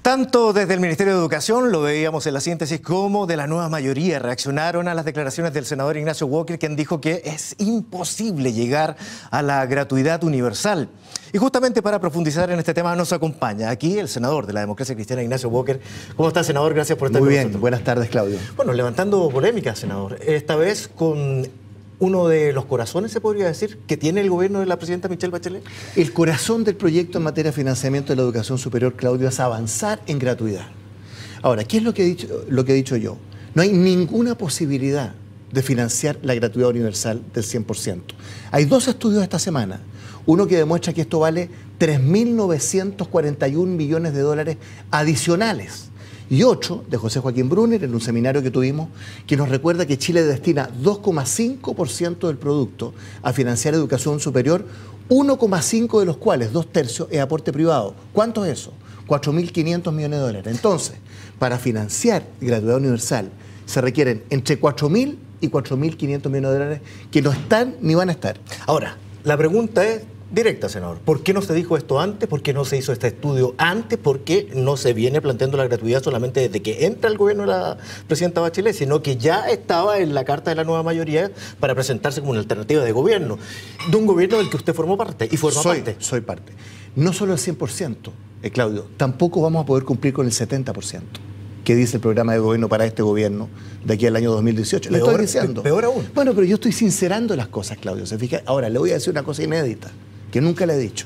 Tanto desde el Ministerio de Educación, lo veíamos en la síntesis, como de la nueva mayoría reaccionaron a las declaraciones del senador Ignacio Walker, quien dijo que es imposible llegar a la gratuidad universal. Y justamente para profundizar en este tema nos acompaña aquí el senador de la Democracia Cristiana, Ignacio Walker. ¿Cómo está, senador? Gracias por estar con nosotros. Muy bien, buenas tardes, Claudio. Bueno, levantando polémica, senador, esta vez con uno de los corazones, se podría decir, que tiene el gobierno de la presidenta Michelle Bachelet. El corazón del proyecto en materia de financiamiento de la educación superior, Claudio, es avanzar en gratuidad. Ahora, ¿qué es lo que he dicho yo? No hay ninguna posibilidad de financiar la gratuidad universal del 100%. Hay dos estudios esta semana. Uno que demuestra que esto vale 3.941 millones de dólares adicionales. Y otro, de José Joaquín Brunner, en un seminario que tuvimos, que nos recuerda que Chile destina 2,5% del producto a financiar educación superior, 1,5% de los cuales, 2/3, es aporte privado. ¿Cuánto es eso? 4.500 millones de dólares. Entonces, para financiar gratuidad universal, se requieren entre 4.000 y 4.500 millones de dólares que no están ni van a estar. Ahora, la pregunta es directa, senador. ¿Por qué no se dijo esto antes? ¿Por qué no se hizo este estudio antes? ¿Por qué no se viene planteando la gratuidad solamente desde que entra el gobierno de la presidenta Bachelet, sino que ya estaba en la carta de la nueva mayoría para presentarse como una alternativa de gobierno, de un gobierno del que usted formó parte y forma parte? Soy parte. No solo el 100%, Claudio, tampoco vamos a poder cumplir con el 70%. Que dice el programa de gobierno para este gobierno de aquí al año 2018. Le estoy diciendo. Peor aún. Bueno, pero yo estoy sincerando las cosas, Claudio. ¿Se fija? Ahora, le voy a decir una cosa inédita, que nunca le he dicho.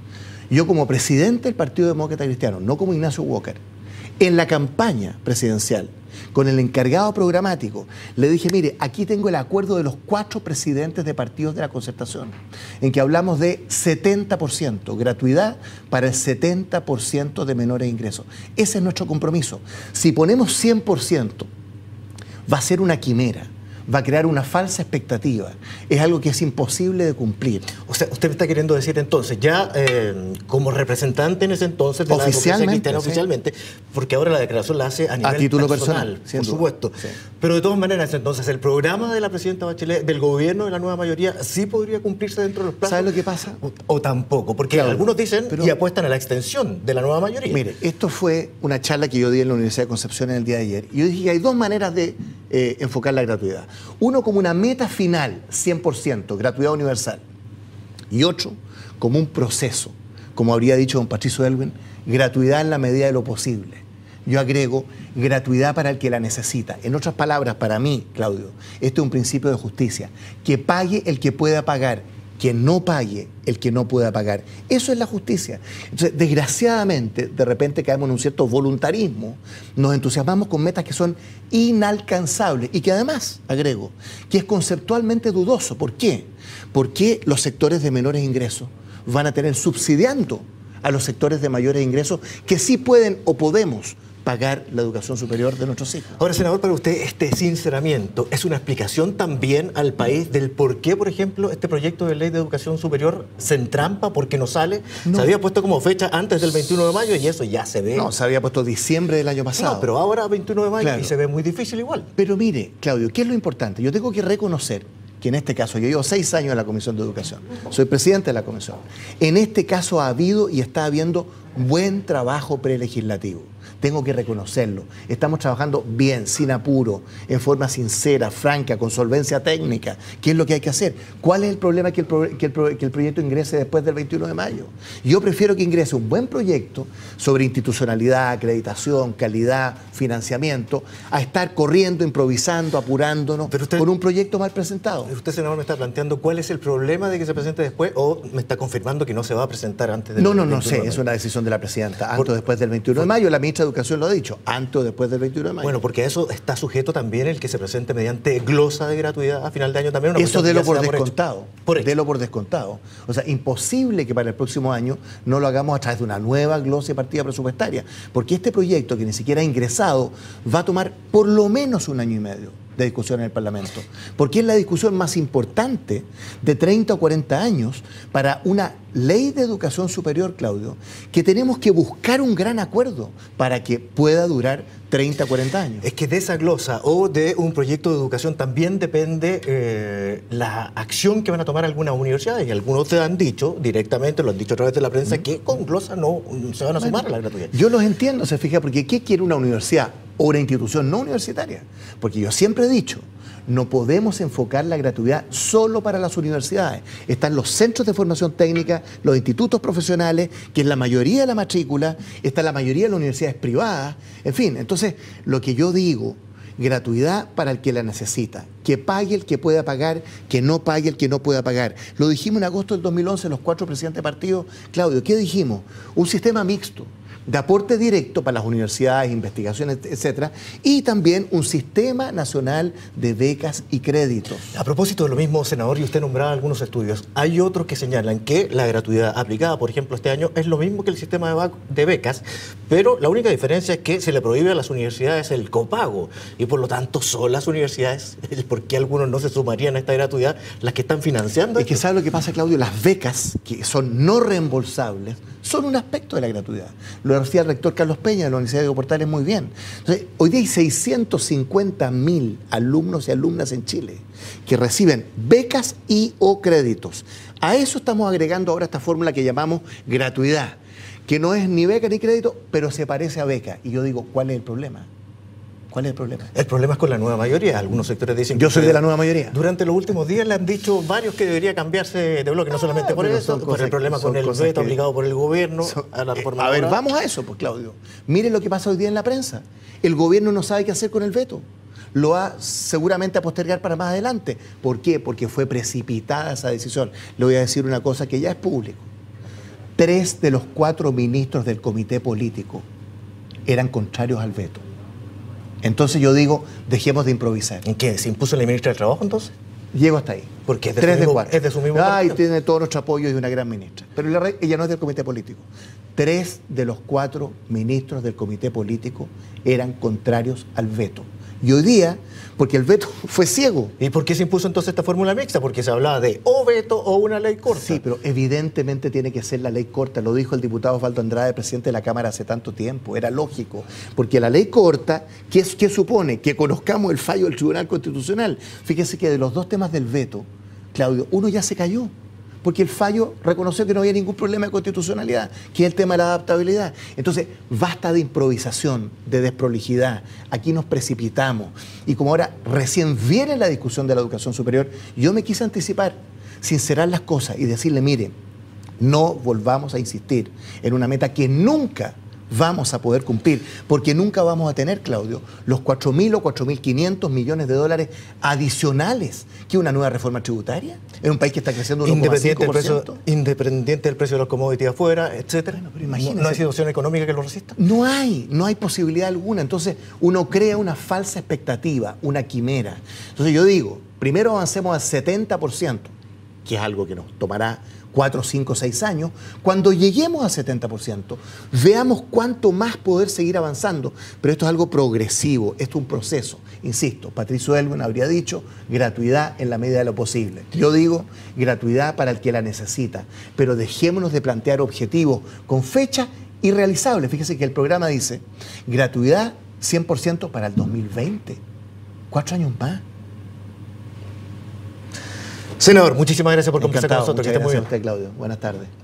Yo, como presidente del Partido Demócrata Cristiano, no como Ignacio Walker, en la campaña presidencial, con el encargado programático, le dije, mire, aquí tengo el acuerdo de los 4 presidentes de partidos de la concertación, en que hablamos de 70%, gratuidad para el 70% de menores ingresos. Ese es nuestro compromiso. Si ponemos 100%, va a ser una quimera. Va a crear una falsa expectativa. Es algo que es imposible de cumplir. O sea, usted me está queriendo decir entonces, ya como representante en ese entonces de la Democracia Cristiana oficialmente, porque ahora la declaración la hace a nivel título personal, por supuesto. Sí. Pero de todas maneras, entonces, el programa de la presidenta Bachelet, del gobierno de la nueva mayoría, ¿sí podría cumplirse dentro de los plazos? ¿Sabe lo que pasa? O tampoco, porque claro, algunos dicen y apuestan a la extensión de la nueva mayoría. Mire, esto fue una charla que yo di en la Universidad de Concepción el día de ayer. Y yo dije que hay dos maneras de enfocar la gratuidad. Uno como una meta final, 100%, gratuidad universal. Y otro como un proceso, como habría dicho don Patricio Aylwin, gratuidad en la medida de lo posible. Yo agrego gratuidad para el que la necesita. En otras palabras, para mí, Claudio, esto es un principio de justicia. Que pague el que pueda pagar, que no pague el que no pueda pagar. Eso es la justicia. Entonces, desgraciadamente, de repente caemos en un cierto voluntarismo, nos entusiasmamos con metas que son inalcanzables y que además, agrego, que es conceptualmente dudoso. ¿Por qué? Porque los sectores de menores ingresos van a tener subsidiando a los sectores de mayores ingresos que sí pueden o podemos pagar la educación superior de nuestros hijos. Ahora, senador, para usted este sinceramiento es una explicación también al país del por qué, por ejemplo, este proyecto de ley de educación superior se entrampa, porque no sale. No. Se había puesto como fecha antes del 21 de mayo y eso ya se ve. No, se había puesto diciembre del año pasado. No, pero ahora 21 de mayo claro. Y se ve muy difícil igual. Pero mire, Claudio, ¿qué es lo importante? Yo tengo que reconocer que en este caso, yo llevo 6 años en la Comisión de Educación, soy presidente de la Comisión. En este caso ha habido y está habiendo buen trabajo prelegislativo. Tengo que reconocerlo. Estamos trabajando bien, sin apuro, en forma sincera, franca, con solvencia técnica. ¿Qué es lo que hay que hacer? ¿Cuál es el problema que el proyecto ingrese después del 21 de mayo? Yo prefiero que ingrese un buen proyecto sobre institucionalidad, acreditación, calidad, financiamiento, a estar corriendo, improvisando, apurándonos con un proyecto mal presentado. Usted, senador, me está planteando cuál es el problema de que se presente después o me está confirmando que no se va a presentar antes del 21 No de mayo. Es una decisión de la presidenta, antes o después del 21 de mayo. La ministra de Educación lo ha dicho, antes o después del 21 de mayo. Bueno, porque a eso está sujeto también el que se presente mediante glosa de gratuidad a final de año también. Eso délo por descontado. Délo por descontado. O sea, imposible que para el próximo año no lo hagamos a través de una nueva glosa y partida presupuestaria. Porque este proyecto, que ni siquiera ha ingresado, va a tomar por lo menos 1 año y medio. de discusión en el Parlamento, porque es la discusión más importante de 30 o 40 años para una ley de educación superior, Claudio, que tenemos que buscar un gran acuerdo para que pueda durar 30 o 40 años. Es que de esa glosa o de un proyecto de educación también depende la acción que van a tomar algunas universidades, y algunos te han dicho directamente, lo han dicho a través de la prensa, que con glosa no se van a sumar a la gratuidad. Yo los entiendo, se fija, porque ¿qué quiere una universidad o una institución no universitaria? Porque yo siempre he dicho, no podemos enfocar la gratuidad solo para las universidades. Están los centros de formación técnica, los institutos profesionales, que es la mayoría de la matrícula, está la mayoría de las universidades privadas, en fin. Entonces, lo que yo digo, gratuidad para el que la necesita, que pague el que pueda pagar, que no pague el que no pueda pagar. Lo dijimos en agosto del 2011, los 4 presidentes de partido. Claudio, ¿qué dijimos? Un sistema mixto, de aporte directo para las universidades, investigaciones, etcétera, y también un sistema nacional de becas y créditos. A propósito de lo mismo, senador, y usted nombraba algunos estudios, hay otros que señalan que la gratuidad aplicada, por ejemplo, este año, es lo mismo que el sistema de becas, pero la única diferencia es que se le prohíbe a las universidades el copago, y por lo tanto son las universidades, ¿por qué algunos no se sumarían a esta gratuidad, las que están financiando? Es que ¿sabe lo que pasa, Claudio? Las becas, que son no reembolsables, son un aspecto de la gratuidad. Lo decía el rector Carlos Peña de la Universidad de Portales muy bien. Entonces, hoy día hay 650.000 alumnos y alumnas en Chile que reciben becas y o créditos. A eso estamos agregando ahora esta fórmula que llamamos gratuidad, que no es ni beca ni crédito, pero se parece a beca. Y yo digo, ¿cuál es el problema? ¿Cuál es el problema? El problema es con la nueva mayoría. Algunos sectores dicen que... Yo soy de la nueva mayoría. Durante los últimos días le han dicho varios que debería cambiarse de bloque, no solamente por eso, por el problema con el veto aplicado por el gobierno a la reforma laboral. A ver, vamos a eso, pues, Claudio. Miren lo que pasa hoy día en la prensa. El gobierno no sabe qué hacer con el veto. Lo va seguramente a postergar para más adelante. ¿Por qué? Porque fue precipitada esa decisión. Le voy a decir una cosa que ya es público. 3 de los 4 ministros del comité político eran contrarios al veto. Entonces yo digo, dejemos de improvisar. ¿En qué? ¿Se impuso la ministra del Trabajo entonces? Llego hasta ahí. Porque es de 3 su de mismo, 4. es de su mismo Ay, partido. tiene todo nuestro apoyo y una gran ministra. Pero ella no es del comité político. 3 de los 4 ministros del comité político eran contrarios al veto. Y hoy día, porque el veto fue ciego. ¿Y por qué se impuso entonces esta fórmula mixta? Porque se hablaba de o veto o una ley corta. Sí, pero evidentemente tiene que ser la ley corta. Lo dijo el diputado Osvaldo Andrade, presidente de la Cámara hace tanto tiempo. Era lógico. Porque la ley corta, ¿qué supone? Que conozcamos el fallo del Tribunal Constitucional. Fíjese que de los 2 temas del veto, Claudio, uno ya se cayó. Porque el fallo reconoció que no había ningún problema de constitucionalidad, que es el tema de la adaptabilidad. Entonces, basta de improvisación, de desprolijidad. Aquí nos precipitamos. Y como ahora recién viene la discusión de la educación superior, yo me quise anticipar, sincerar las cosas y decirle, mire, no volvamos a insistir en una meta que nunca vamos a poder cumplir, porque nunca vamos a tener, Claudio, los 4.000 o 4.500 millones de dólares adicionales que una nueva reforma tributaria en un país que está creciendo un 1,5%. Independiente del precio de los commodities afuera, etcétera. Bueno, pero imagínese, ¿No hay situación económica que lo resista? No hay posibilidad alguna. Entonces uno crea una falsa expectativa, una quimera. Entonces yo digo, primero avancemos al 70%, que es algo que nos tomará 4, 5, 6 años. Cuando lleguemos al 70%, veamos cuánto más poder seguir avanzando. Pero esto es algo progresivo, esto es un proceso. Insisto, Patricio Aylwin habría dicho gratuidad en la medida de lo posible. Yo digo gratuidad para el que la necesita, pero dejémonos de plantear objetivos con fecha irrealizable. Fíjese que el programa dice gratuidad 100% para el 2020. 4 años más. Senador, muchísimas gracias por conversar con nosotros. Muchas gracias a usted, Claudio. Buenas tardes.